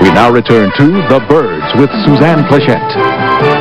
We now return to The Birds with Suzanne Plachette.